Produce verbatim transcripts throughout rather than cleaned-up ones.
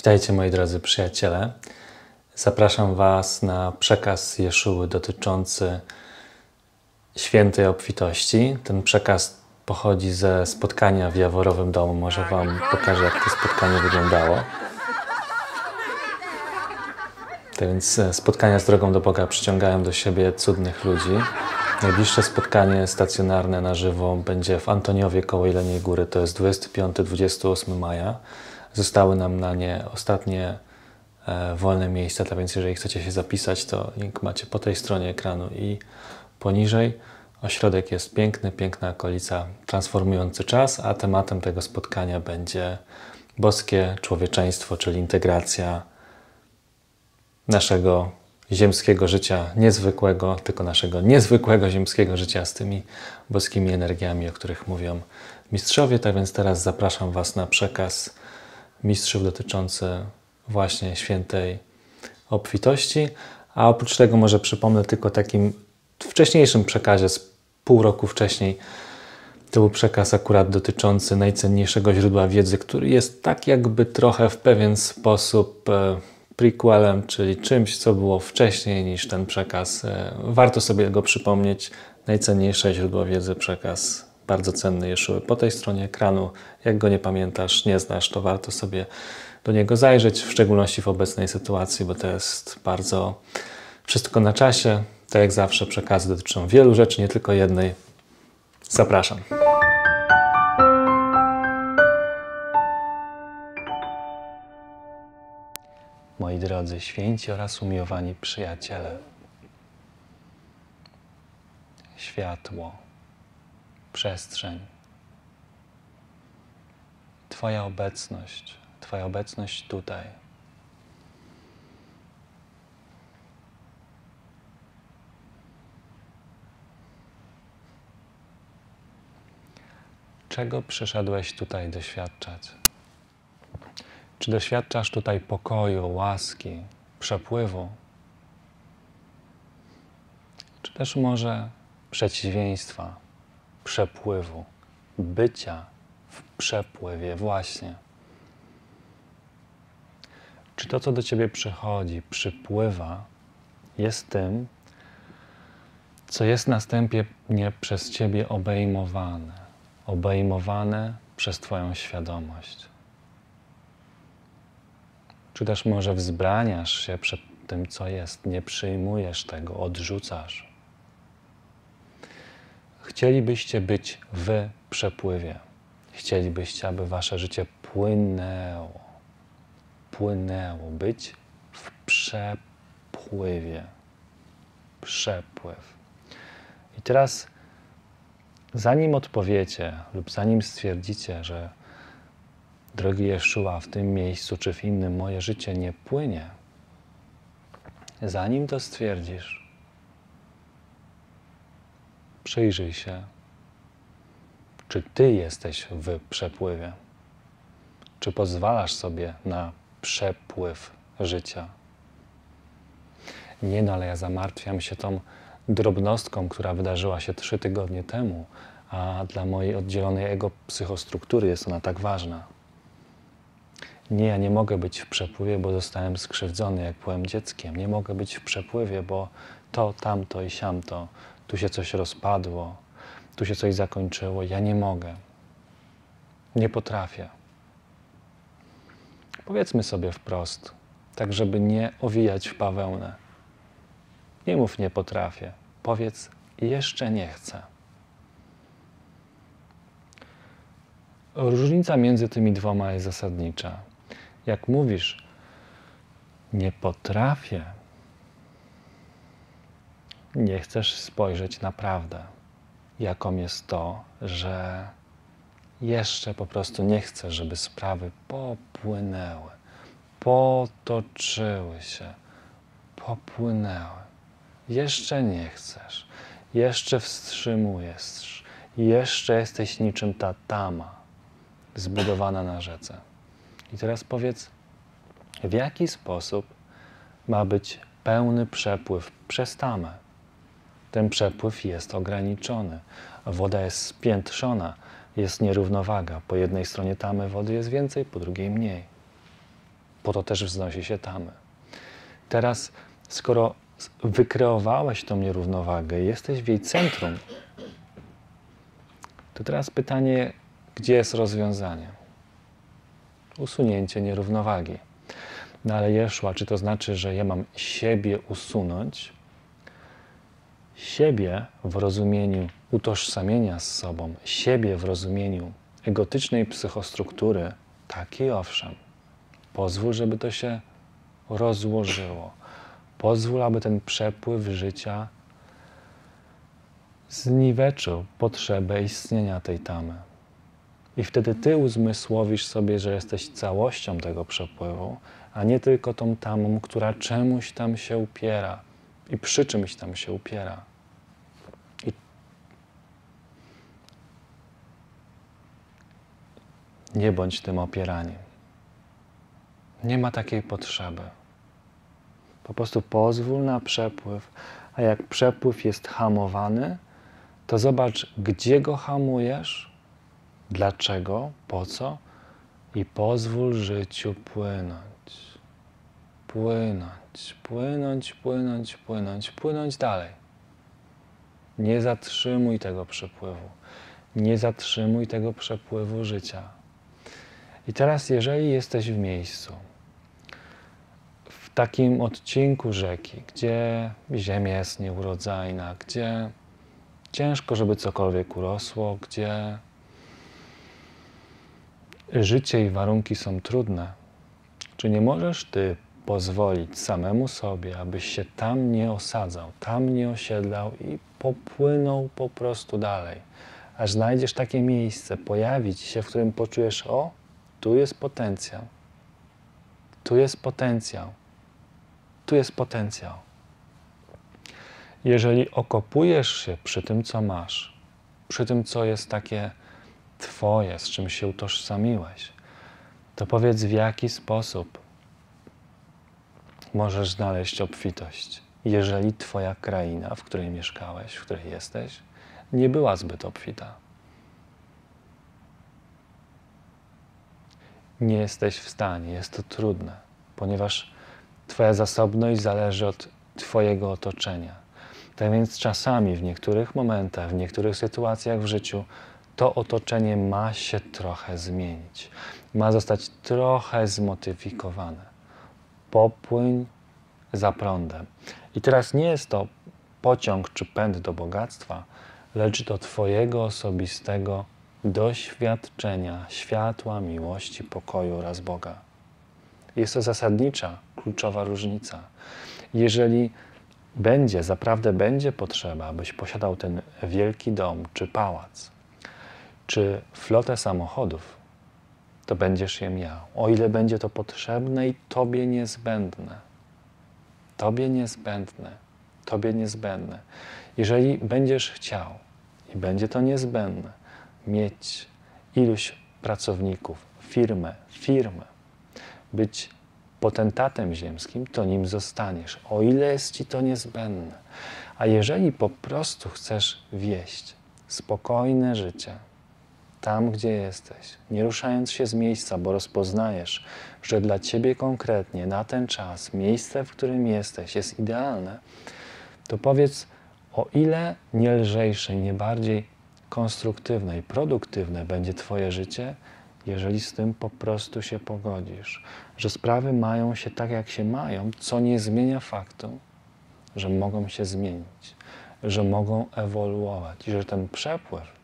Witajcie moi drodzy przyjaciele. Zapraszam Was na przekaz Jeszuły dotyczący świętej obfitości. Ten przekaz pochodzi ze spotkania w Jaworowym Domu. Może Wam pokażę, jak to spotkanie wyglądało. Tak więc spotkania z drogą do Boga przyciągają do siebie cudnych ludzi. Najbliższe spotkanie stacjonarne na żywo będzie w Antoniowie koło Jeleniej Góry. To jest dwudziestego piątego do dwudziestego ósmego maja. Zostały nam na nie ostatnie e, wolne miejsca, tak więc jeżeli chcecie się zapisać, to link macie po tej stronie ekranu i poniżej. Ośrodek jest piękny, piękna okolica, transformujący czas, a tematem tego spotkania będzie boskie człowieczeństwo, czyli integracja naszego ziemskiego życia niezwykłego, tylko naszego niezwykłego ziemskiego życia z tymi boskimi energiami, o których mówią mistrzowie. Tak więc teraz zapraszam Was na przekaz mistrzów dotyczący właśnie świętej obfitości. A oprócz tego może przypomnę tylko takim wcześniejszym przekazie z pół roku wcześniej. To był przekaz akurat dotyczący najcenniejszego źródła wiedzy, który jest tak jakby trochę w pewien sposób e, prequelem, czyli czymś, co było wcześniej niż ten przekaz. E, warto sobie go przypomnieć. Najcenniejsze źródło wiedzy, przekaz bardzo cenny Jeszuły po tej stronie ekranu. Jak go nie pamiętasz, nie znasz, to warto sobie do niego zajrzeć, w szczególności w obecnej sytuacji, bo to jest bardzo wszystko na czasie. Tak jak zawsze przekazy dotyczą wielu rzeczy, nie tylko jednej. Zapraszam. Moi drodzy święci oraz umiłowani przyjaciele, światło, przestrzeń, Twoja obecność, Twoja obecność tutaj. Czego przyszedłeś tutaj doświadczać? Czy doświadczasz tutaj pokoju, łaski, przepływu? Czy też może przeciwieństwa, przepływu, bycia w przepływie właśnie? Czy to, co do Ciebie przychodzi, przypływa, jest tym, co jest następnie przez Ciebie obejmowane, obejmowane przez Twoją świadomość? Czy też może wzbraniasz się przed tym, co jest, nie przyjmujesz tego, odrzucasz? Chcielibyście być w przepływie. Chcielibyście, aby Wasze życie płynęło. Płynęło. Być w przepływie. Przepływ. I teraz, zanim odpowiecie lub zanim stwierdzicie, że drogi Jeszua, w tym miejscu czy w innym moje życie nie płynie, zanim to stwierdzisz, przyjrzyj się, czy Ty jesteś w przepływie. Czy pozwalasz sobie na przepływ życia? Nie, no ale ja zamartwiam się tą drobnostką, która wydarzyła się trzy tygodnie temu, a dla mojej oddzielonej ego psychostruktury jest ona tak ważna. Nie, ja nie mogę być w przepływie, bo zostałem skrzywdzony, jak byłem dzieckiem. Nie mogę być w przepływie, bo to, tamto i siamto. Tu się coś rozpadło, tu się coś zakończyło. Ja nie mogę. Nie potrafię. Powiedzmy sobie wprost, tak żeby nie owijać w bawełnę. Nie mów nie potrafię. Powiedz jeszcze nie chcę. Różnica między tymi dwoma jest zasadnicza. Jak mówisz nie potrafię, nie chcesz spojrzeć na prawdę, jaką jest to, że jeszcze po prostu nie chcesz, żeby sprawy popłynęły, potoczyły się, popłynęły. Jeszcze nie chcesz, jeszcze wstrzymujesz, jeszcze jesteś niczym ta tama zbudowana na rzece. I teraz powiedz, w jaki sposób ma być pełny przepływ przez tamę? Ten przepływ jest ograniczony. Woda jest spiętrzona, jest nierównowaga. Po jednej stronie tamy wody jest więcej, po drugiej mniej. Po to też wznosi się tamy. Teraz, skoro wykreowałeś tą nierównowagę, jesteś w jej centrum, to teraz pytanie, gdzie jest rozwiązanie? Usunięcie nierównowagi. No ale Jeszua, czy to znaczy, że ja mam siebie usunąć? Siebie w rozumieniu utożsamienia z sobą, siebie w rozumieniu egotycznej psychostruktury, tak i owszem. Pozwól, żeby to się rozłożyło. Pozwól, aby ten przepływ życia zniweczył potrzebę istnienia tej tamy. I wtedy ty uzmysłowisz sobie, że jesteś całością tego przepływu, a nie tylko tą tamą, która czemuś tam się upiera i przy czymś tam się upiera. I nie bądź tym opieraniem. Nie ma takiej potrzeby. Po prostu pozwól na przepływ, a jak przepływ jest hamowany, to zobacz, gdzie go hamujesz, dlaczego, po co i pozwól życiu płynąć. Płynąć, płynąć, płynąć, płynąć, płynąć dalej. Nie zatrzymuj tego przepływu. Nie zatrzymuj tego przepływu życia. I teraz, jeżeli jesteś w miejscu, w takim odcinku rzeki, gdzie ziemia jest nieurodzajna, gdzie ciężko, żeby cokolwiek urosło, gdzie życie i warunki są trudne, czy nie możesz ty pozwolić samemu sobie, abyś się tam nie osadzał, tam nie osiedlał i popłynął po prostu dalej, aż znajdziesz takie miejsce, pojawi ci się, w którym poczujesz, o, tu jest potencjał, tu jest potencjał, tu jest potencjał. Jeżeli okopujesz się przy tym, co masz, przy tym, co jest takie twoje, z czym się utożsamiłeś, to powiedz, w jaki sposób możesz znaleźć obfitość, jeżeli twoja kraina, w której mieszkałeś, w której jesteś, nie była zbyt obfita. Nie jesteś w stanie, jest to trudne, ponieważ twoja zasobność zależy od twojego otoczenia. Tak więc czasami, w niektórych momentach, w niektórych sytuacjach w życiu to otoczenie ma się trochę zmienić. Ma zostać trochę zmodyfikowane. Popłyń za prądem. I teraz nie jest to pociąg czy pęd do bogactwa, lecz do twojego osobistego doświadczenia światła, miłości, pokoju oraz Boga. Jest to zasadnicza, kluczowa różnica. Jeżeli będzie, zaprawdę będzie potrzeba, abyś posiadał ten wielki dom, czy pałac, czy flotę samochodów, to będziesz je miał. O ile będzie to potrzebne i Tobie niezbędne. Tobie niezbędne. Tobie niezbędne. Jeżeli będziesz chciał i będzie to niezbędne, mieć iluś pracowników, firmę, firmę, być potentatem ziemskim, to nim zostaniesz, o ile jest Ci to niezbędne. A jeżeli po prostu chcesz wieść spokojne życie, tam, gdzie jesteś, nie ruszając się z miejsca, bo rozpoznajesz, że dla Ciebie konkretnie na ten czas miejsce, w którym jesteś, jest idealne, to powiedz, o ile nie lżejsze, nie bardziej konstruktywne i produktywne będzie Twoje życie, jeżeli z tym po prostu się pogodzisz, że sprawy mają się tak, jak się mają, co nie zmienia faktu, że mogą się zmienić, że mogą ewoluować i że ten przepływ,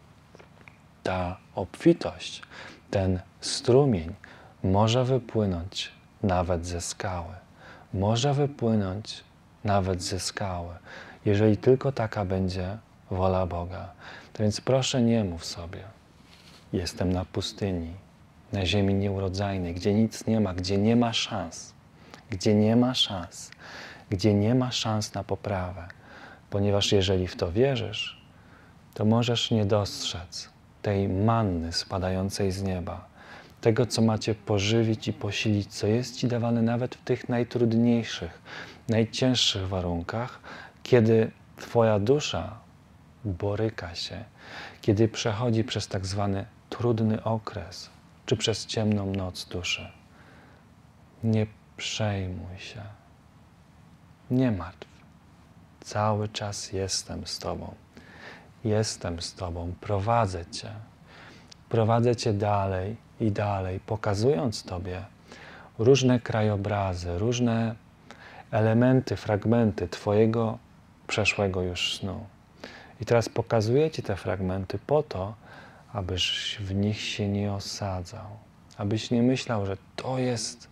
ta obfitość, ten strumień może wypłynąć nawet ze skały. Może wypłynąć nawet ze skały, jeżeli tylko taka będzie wola Boga. To więc proszę, nie mów sobie, jestem na pustyni, na ziemi nieurodzajnej, gdzie nic nie ma, gdzie nie ma szans, gdzie nie ma szans, gdzie nie ma szans na poprawę. Ponieważ jeżeli w to wierzysz, to możesz nie dostrzec tej manny spadającej z nieba, tego, co macie pożywić i posilić, co jest Ci dawane nawet w tych najtrudniejszych, najcięższych warunkach, kiedy Twoja dusza boryka się, kiedy przechodzi przez tak zwany trudny okres, czy przez ciemną noc duszy. Nie przejmuj się. Nie martw. Cały czas jestem z Tobą. Jestem z Tobą. Prowadzę Cię. Prowadzę Cię dalej i dalej, pokazując Tobie różne krajobrazy, różne elementy, fragmenty Twojego przeszłego już snu. I teraz pokazuję Ci te fragmenty po to, abyś w nich się nie osadzał. Abyś nie myślał, że to jest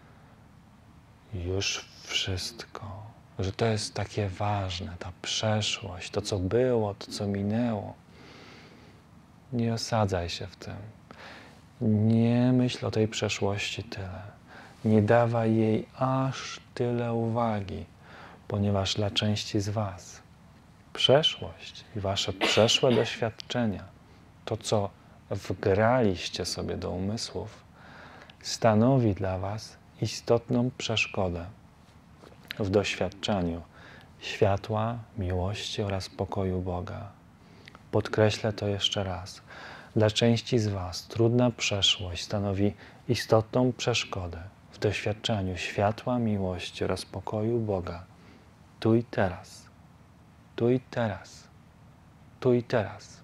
już wszystko. Że to jest takie ważne, ta przeszłość, to co było, to co minęło. Nie osadzaj się w tym. Nie myśl o tej przeszłości tyle. Nie dawaj jej aż tyle uwagi, ponieważ dla części z Was przeszłość i Wasze przeszłe doświadczenia, to co wgraliście sobie do umysłów, stanowi dla Was istotną przeszkodę w doświadczaniu światła, miłości oraz pokoju Boga. Podkreślę to jeszcze raz. Dla części z Was trudna przeszłość stanowi istotną przeszkodę w doświadczaniu światła, miłości oraz pokoju Boga. Tu i teraz. Tu i teraz. Tu i teraz.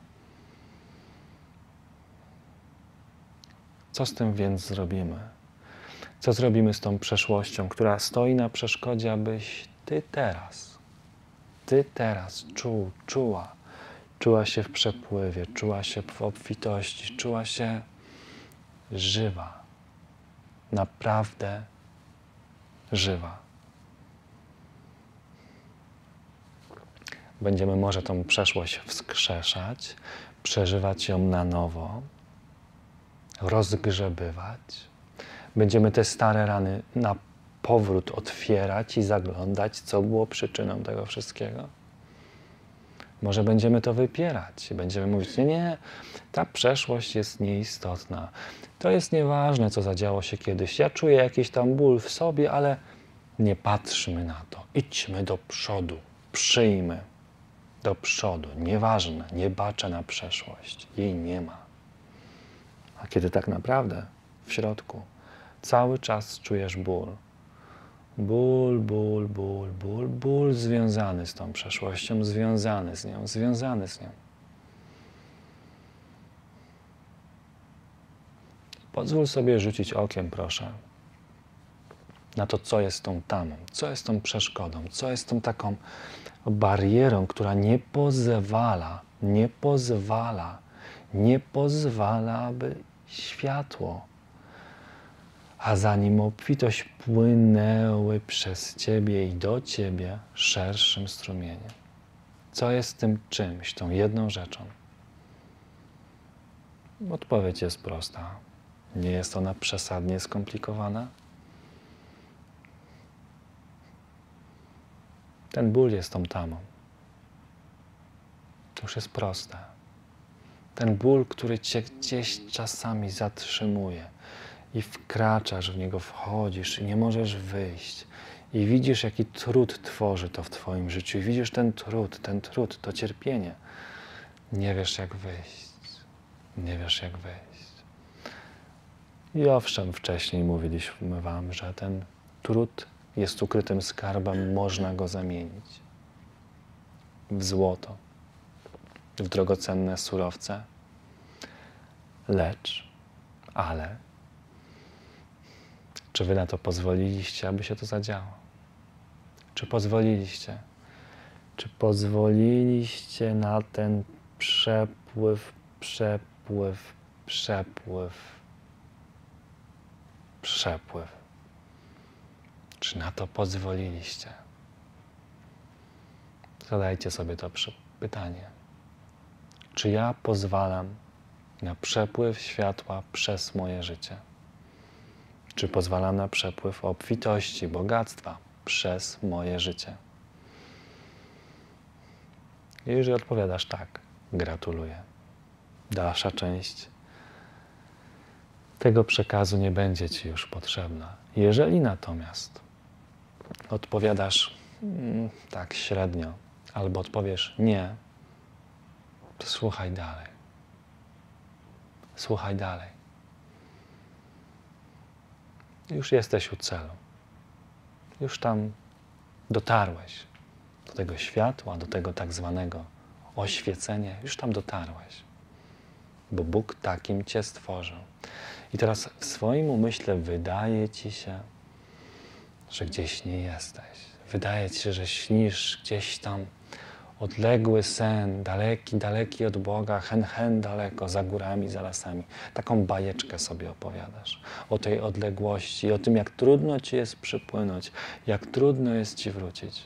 Co z tym więc zrobimy? Co zrobimy z tą przeszłością, która stoi na przeszkodzie, abyś Ty teraz, Ty teraz czuł, czuła, czuła się w przepływie, czuła się w obfitości, czuła się żywa, naprawdę żywa. Będziemy może tą przeszłość wskrzeszać, przeżywać ją na nowo, rozgrzebywać. Będziemy te stare rany na powrót otwierać i zaglądać, co było przyczyną tego wszystkiego. Może będziemy to wypierać i będziemy mówić, nie, nie, ta przeszłość jest nieistotna. To jest nieważne, co zadziało się kiedyś. Ja czuję jakiś tam ból w sobie, ale nie patrzmy na to. Idźmy do przodu, przyjmy do przodu. Nieważne, nie baczę na przeszłość. Jej nie ma. A kiedy tak naprawdę w środku cały czas czujesz ból. Ból, ból, ból, ból, ból związany z tą przeszłością, związany z nią, związany z nią. Pozwól sobie rzucić okiem, proszę, na to, co jest tą tamą, co jest tą przeszkodą, co jest tą taką barierą, która nie pozwala, nie pozwala, nie pozwala, aby światło, a za nim obfitość płynęły przez Ciebie i do Ciebie szerszym strumieniem. Co jest tym czymś, tą jedną rzeczą? Odpowiedź jest prosta. Nie jest ona przesadnie skomplikowana. Ten ból jest tą tamą. To już jest proste. Ten ból, który Cię gdzieś czasami zatrzymuje i wkraczasz w niego, wchodzisz i nie możesz wyjść. I widzisz, jaki trud tworzy to w Twoim życiu. I widzisz ten trud, ten trud, to cierpienie. Nie wiesz, jak wyjść. Nie wiesz, jak wyjść. I owszem, wcześniej mówiliśmy Wam, że ten trud jest ukrytym skarbem, można go zamienić w złoto, w drogocenne surowce. Lecz, ale, czy Wy na to pozwoliliście, aby się to zadziało? Czy pozwoliliście? Czy pozwoliliście na ten przepływ, przepływ, przepływ, przepływ? Czy na to pozwoliliście? Zadajcie sobie to pytanie. Czy ja pozwalam na przepływ światła przez moje życie? Czy pozwalam na przepływ obfitości, bogactwa przez moje życie? I jeżeli odpowiadasz tak, gratuluję. Dalsza część tego przekazu nie będzie Ci już potrzebna. Jeżeli natomiast odpowiadasz mm, tak średnio, albo odpowiesz nie, to słuchaj dalej. Słuchaj dalej. już jesteś u celu. Już tam dotarłeś do tego światła, do tego tak zwanego oświecenia. Już tam dotarłeś, bo Bóg takim cię stworzył. I teraz w swoim umyśle wydaje ci się, że gdzieś nie jesteś. Wydaje ci się, że śnisz gdzieś tam odległy sen, daleki, daleki od Boga, hen, hen daleko, za górami, za lasami. Taką bajeczkę sobie opowiadasz o tej odległości, o tym, jak trudno ci jest przypłynąć, jak trudno jest ci wrócić.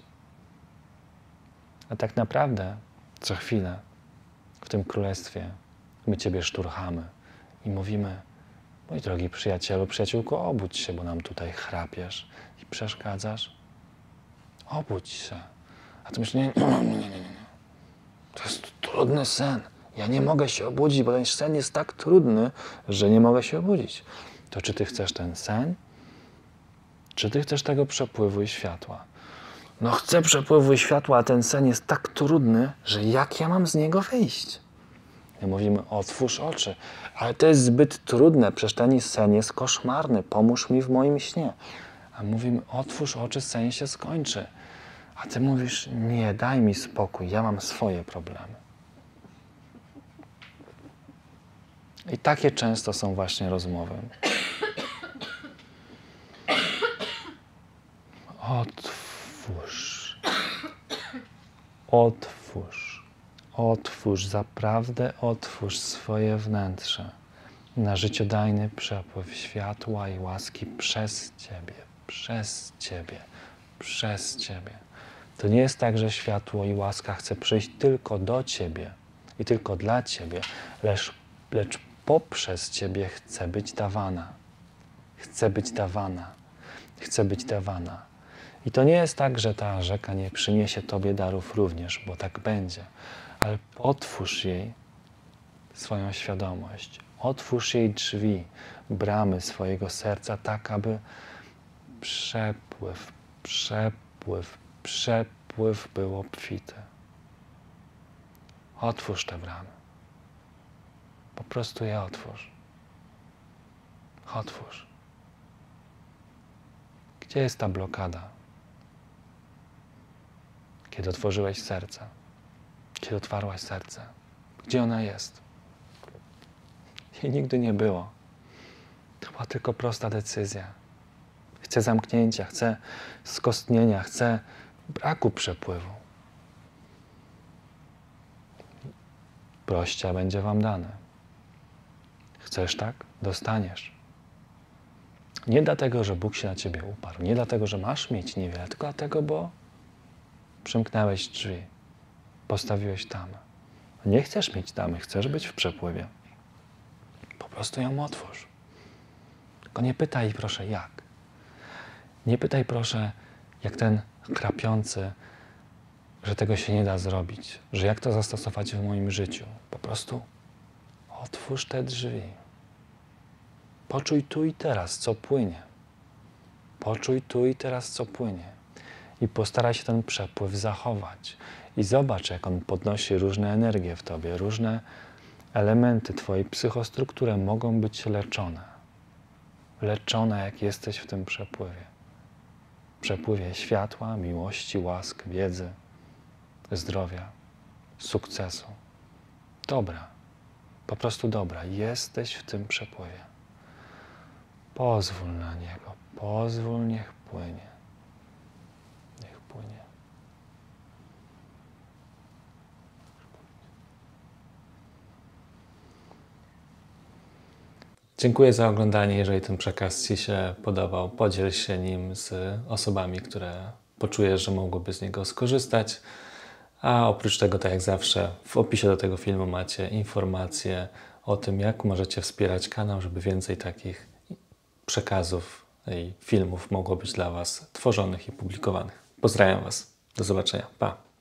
A tak naprawdę co chwilę w tym królestwie my ciebie szturchamy i mówimy: mój drogi przyjacielu, przyjaciółko, obudź się, bo nam tutaj chrapiesz i przeszkadzasz. Obudź się. A ty myślisz: nie, nie, nie, nie, nie, nie. To jest trudny sen. Ja nie mogę się obudzić, bo ten sen jest tak trudny, że nie mogę się obudzić. To czy ty chcesz ten sen? Czy ty chcesz tego przepływu i światła? No chcę przepływu i światła, a ten sen jest tak trudny, że jak ja mam z niego wyjść? My mówimy: otwórz oczy. Ale to jest zbyt trudne, przecież ten sen jest koszmarny, pomóż mi w moim śnie. A mówimy: otwórz oczy, sen się skończy. A ty mówisz: nie, daj mi spokój, ja mam swoje problemy. I takie często są właśnie rozmowy. Otwórz. Otwórz. Otwórz, zaprawdę otwórz swoje wnętrze na życiodajny przepływ światła i łaski przez Ciebie, przez Ciebie, przez Ciebie. To nie jest tak, że światło i łaska chce przyjść tylko do Ciebie i tylko dla Ciebie, lecz, lecz poprzez Ciebie chce być dawana. Chce być dawana. Chce być dawana. I to nie jest tak, że ta rzeka nie przyniesie Tobie darów również, bo tak będzie. Ale otwórz jej swoją świadomość. Otwórz jej drzwi, bramy swojego serca tak, aby przepływ, przepływ, przepływ był obfity. Otwórz te bramy. Po prostu je otwórz. Otwórz. Gdzie jest ta blokada? Kiedy otworzyłeś serce? Kiedy otwarłaś serce? Gdzie ona jest? Jej nigdy nie było. To była tylko prosta decyzja. Chcę zamknięcia, chcę skostnienia, chcę braku przepływu. Proście, a będzie wam dane. Chcesz tak? Dostaniesz. Nie dlatego, że Bóg się na ciebie uparł, nie dlatego, że masz mieć niewiele, tylko dlatego, bo przymknęłeś drzwi, postawiłeś tamę. Nie chcesz mieć tamy, chcesz być w przepływie. Po prostu ją otwórz. Tylko nie pytaj, proszę, jak. Nie pytaj, proszę, jak ten chrapiący, że tego się nie da zrobić, że jak to zastosować w moim życiu. Po prostu otwórz te drzwi. Poczuj tu i teraz, co płynie. Poczuj tu i teraz, co płynie. I postaraj się ten przepływ zachować. I zobacz, jak on podnosi różne energie w tobie, różne elementy twojej psychostruktury mogą być leczone. Leczone, jak jesteś w tym przepływie. Przepływie światła, miłości, łask, wiedzy, zdrowia, sukcesu. Dobra. Po prostu dobra. Jesteś w tym przepływie. Pozwól na niego. Pozwól, niech płynie. Niech płynie. Dziękuję za oglądanie. Jeżeli ten przekaz Ci się podobał, podziel się nim z osobami, które poczujesz, że mogłyby z niego skorzystać. A oprócz tego, tak jak zawsze, w opisie do tego filmu macie informacje o tym, jak możecie wspierać kanał, żeby więcej takich przekazów i filmów mogło być dla Was tworzonych i publikowanych. Pozdrawiam Was. Do zobaczenia. Pa!